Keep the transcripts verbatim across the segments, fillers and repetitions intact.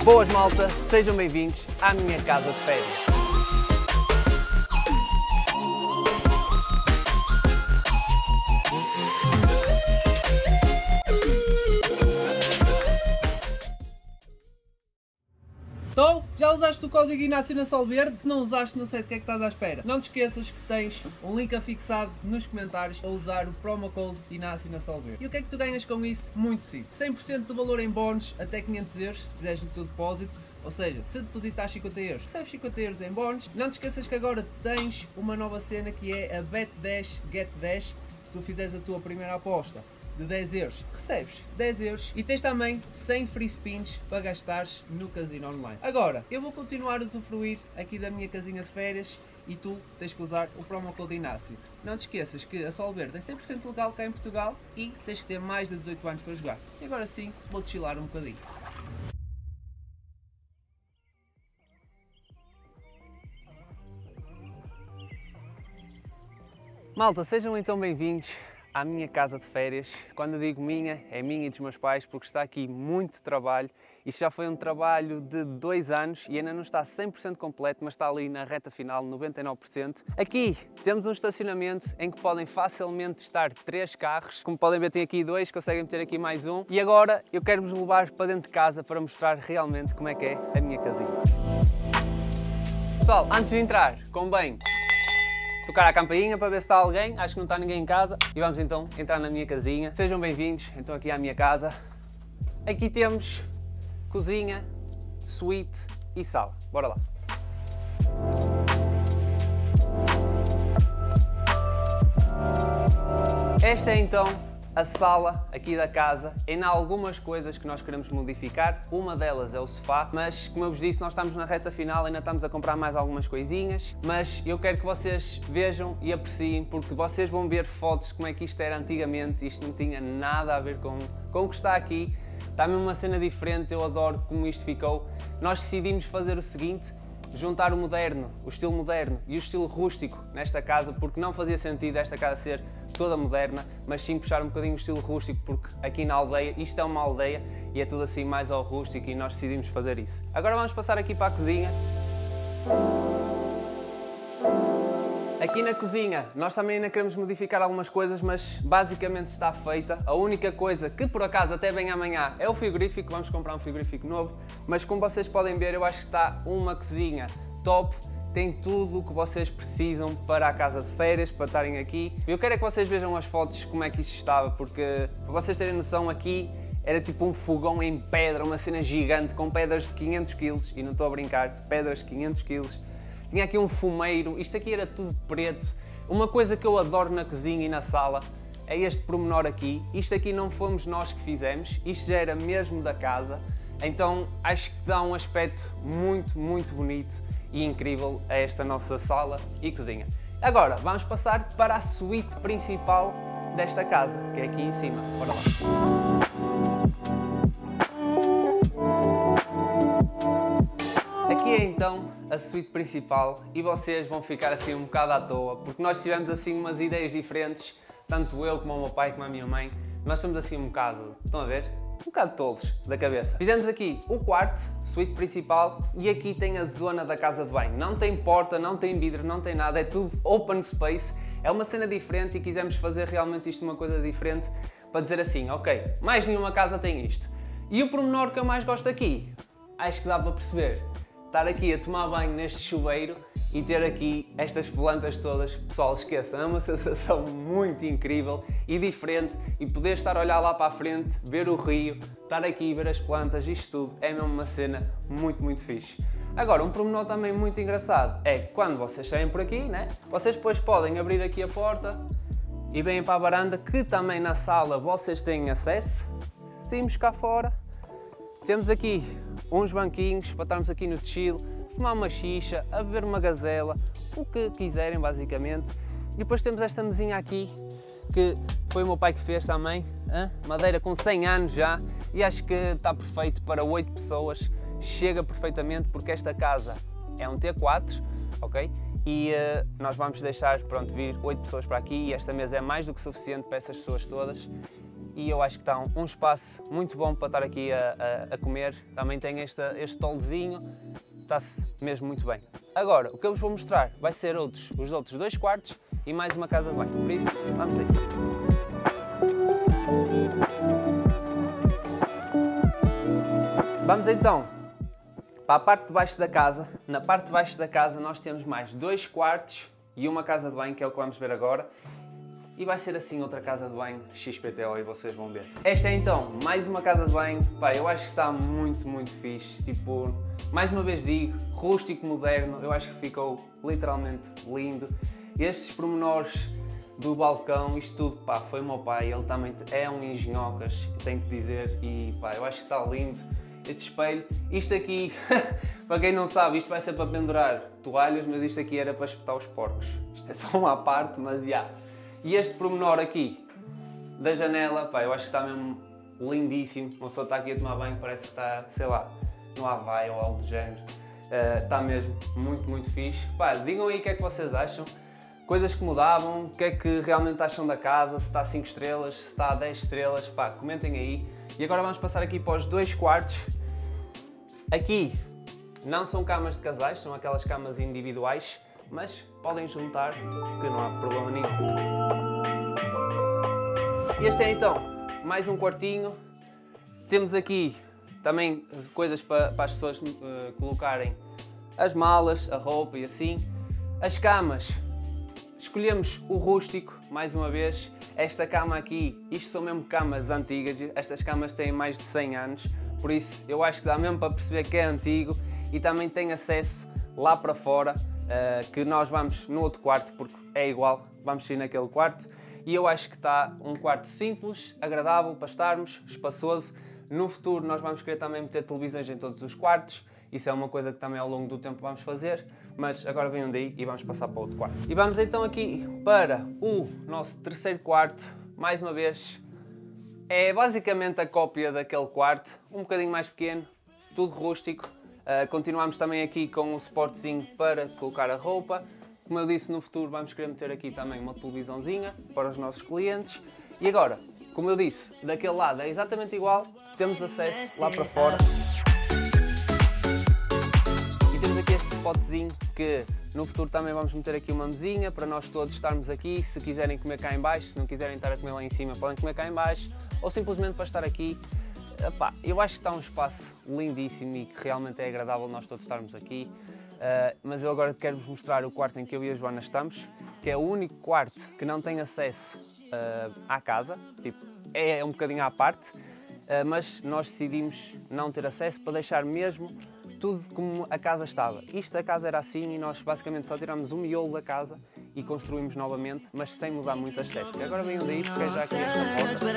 Boas malta, sejam bem-vindos à minha casa de férias. Então, já usaste o código Inácio na Solverde? Se não usaste, não sei de que é que estás à espera. Não te esqueças que tens um link afixado nos comentários a usar o promo code Inácio na Solverde. E o que é que tu ganhas com isso? Muito simples. cem por cento do valor em bónus até quinhentos euros se fizeres o teu depósito. Ou seja, se depositares cinquenta euros, recebes cinquenta euros em bónus. Não te esqueças que agora tens uma nova cena que é a Bet dez Get dez. Se tu fizeres a tua primeira aposta de dez euros, recebes dez euros e tens também cem free spins para gastares no casino online. Agora, eu vou continuar a usufruir aqui da minha casinha de férias e tu tens que usar o promo code Inácio. Não te esqueças que a Solverde é cem por cento legal cá em Portugal e tens que ter mais de dezoito anos para jogar. E agora sim, vou chilar um bocadinho. Malta, sejam então bem-vindos à minha casa de férias. Quando eu digo minha, é minha e dos meus pais, porque está aqui muito trabalho. Isto já foi um trabalho de dois anos e ainda não está cem por cento completo, mas está ali na reta final, noventa e nove por cento. Aqui temos um estacionamento em que podem facilmente estar três carros. Como podem ver, tem aqui dois, conseguem meter aqui mais um. E agora eu quero-vos levar para dentro de casa para mostrar realmente como é que é a minha casinha. Pessoal, antes de entrar, convém tocar a campainha para ver se está alguém, acho que não está ninguém em casa. E vamos então entrar na minha casinha. Sejam bem-vindos então aqui à minha casa. Aqui temos cozinha, suíte e sala. Bora lá. Esta é então a sala aqui da casa. Ainda há algumas coisas que nós queremos modificar. Uma delas é o sofá, mas como eu vos disse, nós estamos na reta final, ainda estamos a comprar mais algumas coisinhas, mas eu quero que vocês vejam e apreciem, porque vocês vão ver fotos de como é que isto era antigamente. Isto não tinha nada a ver com, com o que está aqui. Está mesmo uma cena diferente, eu adoro como isto ficou. Nós decidimos fazer o seguinte: juntar o moderno, o estilo moderno e o estilo rústico nesta casa, porque não fazia sentido esta casa ser toda moderna, mas sim puxar um bocadinho o estilo rústico, porque aqui na aldeia, isto é uma aldeia e é tudo assim mais ao rústico e nós decidimos fazer isso. Agora vamos passar aqui para a cozinha. Aqui na cozinha nós também ainda queremos modificar algumas coisas, mas basicamente está feita. A única coisa que por acaso até vem amanhã é o frigorífico, vamos comprar um frigorífico novo, mas como vocês podem ver eu acho que está uma cozinha top, tem tudo o que vocês precisam para a casa de férias, para estarem aqui. Eu quero é que vocês vejam as fotos de como é que isto estava, porque para vocês terem noção aqui era tipo um fogão em pedra, uma cena gigante com pedras de quinhentos quilos, e não estou a brincar, pedras de quinhentos quilos. Tinha aqui um fumeiro, isto aqui era tudo preto. Uma coisa que eu adoro na cozinha e na sala é este pormenor aqui. Isto aqui não fomos nós que fizemos, isto já era mesmo da casa. Então acho que dá um aspecto muito, muito bonito e incrível a esta nossa sala e cozinha. Agora vamos passar para a suíte principal desta casa, que é aqui em cima. Bora lá. Aqui é então a suíte principal e vocês vão ficar assim um bocado à toa, porque nós tivemos assim umas ideias diferentes, tanto eu como o meu pai como a minha mãe. Nós somos assim um bocado, estão a ver? Um bocado tolos da cabeça. Fizemos aqui o quarto, suíte principal, e aqui tem a zona da casa de banho. Não tem porta, não tem vidro, não tem nada, é tudo open space. É uma cena diferente e quisemos fazer realmente isto uma coisa diferente para dizer assim, ok, mais nenhuma casa tem isto. E o pormenor que eu mais gosto aqui, acho que dá para perceber. Estar aqui a tomar banho neste chuveiro e ter aqui estas plantas todas, pessoal, esqueçam, é uma sensação muito incrível e diferente, e poder estar a olhar lá para a frente, ver o rio, estar aqui e ver as plantas, isto tudo é mesmo uma cena muito, muito fixe. Agora, um pormenor também muito engraçado é que quando vocês saem por aqui, né, vocês depois podem abrir aqui a porta e vêm para a varanda, que também na sala vocês têm acesso. Saímos cá fora, temos aqui uns banquinhos para estarmos aqui no chill, fumar uma xixa, a beber uma gazela, o que quiserem basicamente. E depois temos esta mesinha aqui, que foi o meu pai que fez também, hein? Madeira com cem anos já, e acho que está perfeito para oito pessoas, chega perfeitamente porque esta casa é um T quatro, ok? E uh, nós vamos deixar, pronto, vir oito pessoas para aqui e esta mesa é mais do que suficiente para essas pessoas todas. e eu acho que está um, um espaço muito bom para estar aqui a, a, a comer. Também tem esta, este toldozinho, está-se mesmo muito bem. Agora, o que eu vos vou mostrar vai ser outros, os outros dois quartos e mais uma casa de banho, por isso, vamos aí. Vamos então para a parte de baixo da casa. Na parte de baixo da casa nós temos mais dois quartos e uma casa de banho, que é o que vamos ver agora. E vai ser assim outra casa de banho X P T O e vocês vão ver. Esta é então mais uma casa de banho. Pá, eu acho que está muito, muito fixe. Tipo, mais uma vez digo, rústico, moderno. Eu acho que ficou literalmente lindo. Estes pormenores do balcão, isto tudo, pá, foi o meu pai. Ele também é um engenhocas, tenho que dizer. E pá, eu acho que está lindo. Este espelho, isto aqui, para quem não sabe, isto vai ser para pendurar toalhas, mas isto aqui era para espetar os porcos. Isto é só uma parte, mas já. Yeah. E este pormenor aqui, da janela, pá, eu acho que está mesmo lindíssimo. Uma pessoa está aqui a tomar banho, parece que está, sei lá, no Havaí ou algo do género. Uh, está mesmo muito, muito fixe. Pá, digam aí o que é que vocês acham. Coisas que mudavam, o que é que realmente acham da casa, se está a cinco estrelas, se está a dez estrelas, pá, comentem aí. E agora vamos passar aqui para os dois quartos. Aqui não são camas de casais, são aquelas camas individuais, mas podem juntar, que não há problema nenhum. Este é então mais um quartinho. Temos aqui também coisas para, para as pessoas uh, colocarem as malas, a roupa e assim. As camas, escolhemos o rústico, mais uma vez. Esta cama aqui, isto são mesmo camas antigas, estas camas têm mais de cem anos, por isso eu acho que dá mesmo para perceber que é antigo e também tem acesso lá para fora, uh, que nós vamos no outro quarto, porque é igual, vamos ir naquele quarto. E eu acho que está um quarto simples, agradável para estarmos, espaçoso. No futuro nós vamos querer também meter televisões em todos os quartos. Isso é uma coisa que também ao longo do tempo vamos fazer, mas agora venham daí e vamos passar para o outro quarto. E vamos então aqui para o nosso terceiro quarto, mais uma vez. É basicamente a cópia daquele quarto, um bocadinho mais pequeno, tudo rústico. Uh, continuamos também aqui com um suportezinho para colocar a roupa. Como eu disse, no futuro vamos querer meter aqui também uma televisãozinha para os nossos clientes. E agora, como eu disse, daquele lado é exatamente igual, temos acesso lá para fora. Spotzinho que no futuro também vamos meter aqui uma mesinha para nós todos estarmos aqui. Se quiserem comer cá em baixo, se não quiserem estar a comer lá em cima, podem comer cá em baixo, ou simplesmente para estar aqui. Epá, eu acho que está um espaço lindíssimo e que realmente é agradável nós todos estarmos aqui. Uh, mas eu agora quero-vos mostrar o quarto em que eu e a Joana estamos, que é o único quarto que não tem acesso uh, à casa, tipo, é um bocadinho à parte, uh, mas nós decidimos não ter acesso para deixar mesmo tudo como a casa estava. Isto, a casa era assim e nós basicamente só tiramos o miolo da casa e construímos novamente, mas sem mudar muito a estética. Agora venham daí porque é já aqui esta porta.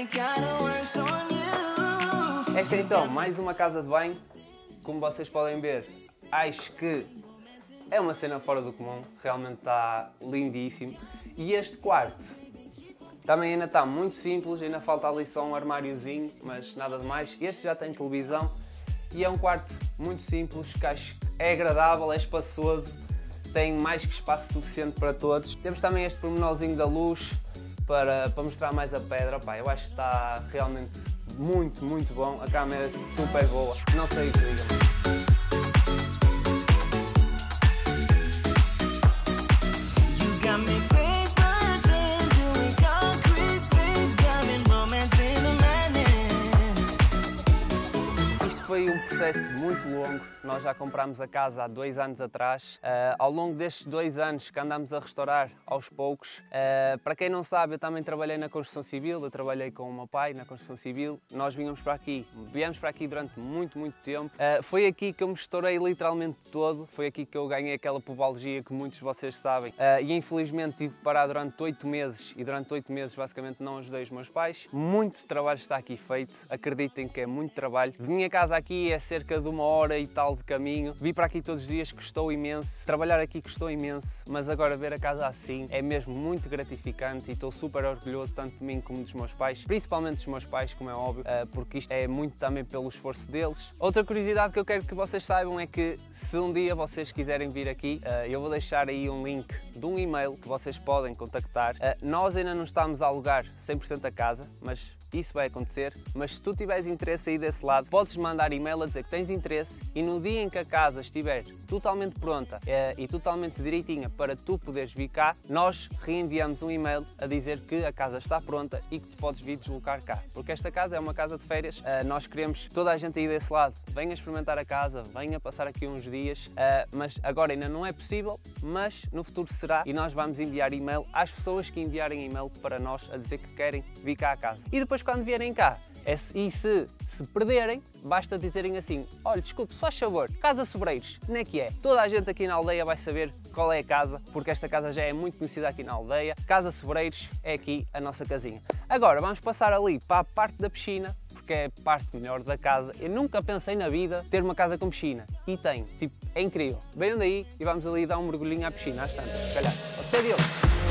Esta é então mais uma casa de banho. Como vocês podem ver, acho que é uma cena fora do comum, realmente está lindíssimo. E este quarto também ainda está muito simples, ainda falta ali só um armáriozinho, mas nada de mais. Este já tem televisão. E é um quarto muito simples, que acho que é agradável, é espaçoso, tem mais que espaço suficiente para todos. Temos também este pormenorzinho da luz para, para mostrar mais a pedra. Pá, eu acho que está realmente muito, muito bom. A câmera é super boa, não sei o que digam. Foi um processo muito longo, nós já comprámos a casa há dois anos atrás. Uh, ao longo destes dois anos que andamos a restaurar aos poucos, uh, para quem não sabe, eu também trabalhei na construção civil, eu trabalhei com o meu pai na construção civil. Nós vínhamos para aqui, viemos para aqui durante muito, muito tempo. Uh, foi aqui que eu me estourei literalmente todo, foi aqui que eu ganhei aquela pubalgia que muitos de vocês sabem. Uh, e infelizmente tive que parar durante oito meses e durante oito meses basicamente não ajudei os meus pais. Muito trabalho está aqui feito, acreditem que é muito trabalho. De minha casa aqui é cerca de uma hora e tal de caminho. Vim para aqui todos os dias, custou imenso. Trabalhar aqui custou imenso, mas agora ver a casa assim é mesmo muito gratificante e estou super orgulhoso tanto de mim como dos meus pais, principalmente dos meus pais, como é óbvio, porque isto é muito também pelo esforço deles. Outra curiosidade que eu quero que vocês saibam é que se um dia vocês quiserem vir aqui, eu vou deixar aí um link de um e-mail que vocês podem contactar. Nós ainda não estamos a alugar cem por cento a casa, mas isso vai acontecer, mas se tu tiveres interesse aí desse lado, podes mandar e-mail a dizer que tens interesse e no dia em que a casa estiver totalmente pronta é, e totalmente direitinha para tu poderes vir cá, nós reenviamos um e-mail a dizer que a casa está pronta e que tu podes vir deslocar cá. Porque esta casa é uma casa de férias, uh, nós queremos toda a gente aí desse lado, venha experimentar a casa, venha passar aqui uns dias, uh, mas agora ainda não é possível, mas no futuro será e nós vamos enviar e-mail às pessoas que enviarem e-mail para nós a dizer que querem vir cá à casa. E depois quando vierem cá, é se, e se se perderem, basta dizerem assim: olha, desculpe, se faz favor, Casa Sobreiros, onde é que é? Toda a gente aqui na aldeia vai saber qual é a casa, porque esta casa já é muito conhecida aqui na aldeia. Casa Sobreiros é aqui a nossa casinha. Agora vamos passar ali para a parte da piscina, porque é a parte melhor da casa. Eu nunca pensei na vida ter uma casa com piscina, e tem, tipo, é incrível. Venham daí e vamos ali dar um mergulhinho à piscina, às tantas, se calhar. Pode ser eu.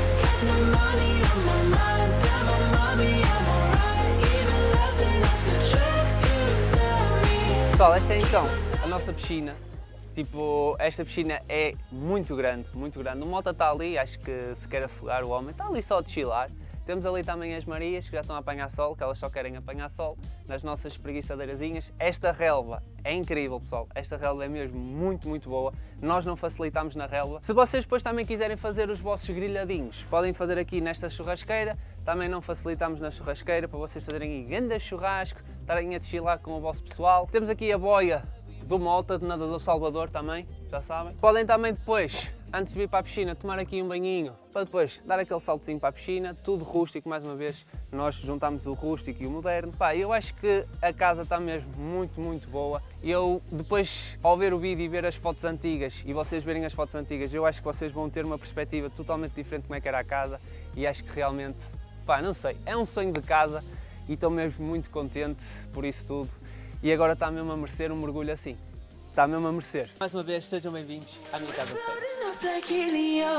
Pessoal, esta é então a nossa piscina. Tipo, esta piscina é muito grande, muito grande. O Mota está ali, acho que se quer afogar o homem, está ali só a chilar. Temos ali também as Marias, que já estão a apanhar sol, que elas só querem apanhar sol, nas nossas espreguiçadeirazinhas. Esta relva é incrível, pessoal. Esta relva é mesmo muito, muito boa. Nós não facilitamos na relva. Se vocês depois também quiserem fazer os vossos grelhadinhos, podem fazer aqui nesta churrasqueira. Também não facilitamos na churrasqueira, para vocês fazerem aí grande churrasco, estarem a desfilar com o vosso pessoal. Temos aqui a boia do Mota, de Nadador Salvador também, já sabem. Podem também depois, antes de vir para a piscina, tomar aqui um banhinho, para depois dar aquele saltozinho para a piscina, tudo rústico, mais uma vez, nós juntamos o rústico e o moderno. Pá, eu acho que a casa está mesmo muito, muito boa. Eu, depois, ao ver o vídeo e ver as fotos antigas, e vocês verem as fotos antigas, eu acho que vocês vão ter uma perspectiva totalmente diferente de como é que era a casa, e acho que realmente, pá, não sei, é um sonho de casa, e estou mesmo muito contente por isso tudo. E agora está mesmo a merecer um mergulho assim. Está mesmo a merecer. Mais uma vez, sejam bem-vindos à minha casa de férias.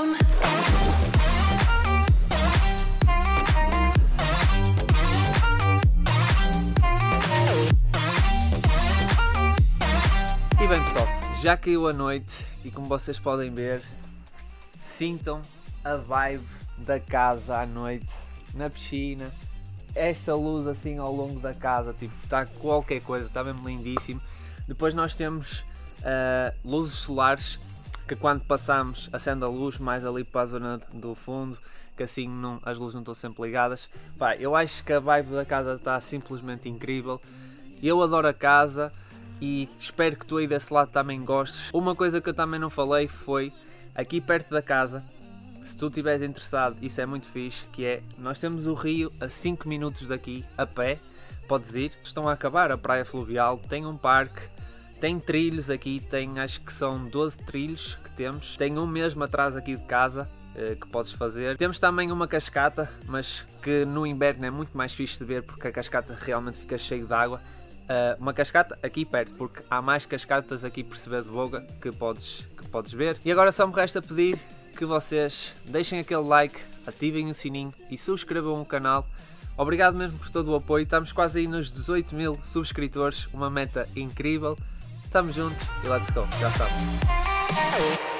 E bem, pessoal, já caiu a noite e como vocês podem ver, sintam a vibe da casa à noite, na piscina. Esta luz assim ao longo da casa, tipo, está qualquer coisa, está mesmo lindíssimo. Depois nós temos uh, luzes solares, que quando passamos acende a luz mais ali para a zona do fundo, que assim não, as luzes não estão sempre ligadas. Pá, eu acho que a vibe da casa está simplesmente incrível. Eu adoro a casa e espero que tu aí desse lado também gostes. Uma coisa que eu também não falei foi, aqui perto da casa, se tu estiveres interessado, isso é muito fixe, que é, nós temos o rio a cinco minutos daqui, a pé, podes ir. Estão a acabar a praia fluvial, tem um parque, tem trilhos aqui, tem, acho que são doze trilhos que temos, tem um mesmo atrás aqui de casa, eh, que podes fazer. Temos também uma cascata, mas que no inverno é muito mais fixe de ver, porque a cascata realmente fica cheia de água. Uh, uma cascata aqui perto, porque há mais cascatas aqui por Sevedo de Boga que podes, que podes ver. E agora só me resta pedir que vocês deixem aquele like, ativem o sininho e subscrevam o canal. Obrigado mesmo por todo o apoio, estamos quase aí nos dezoito mil subscritores, uma meta incrível. Estamos juntos e let's go, já sabem.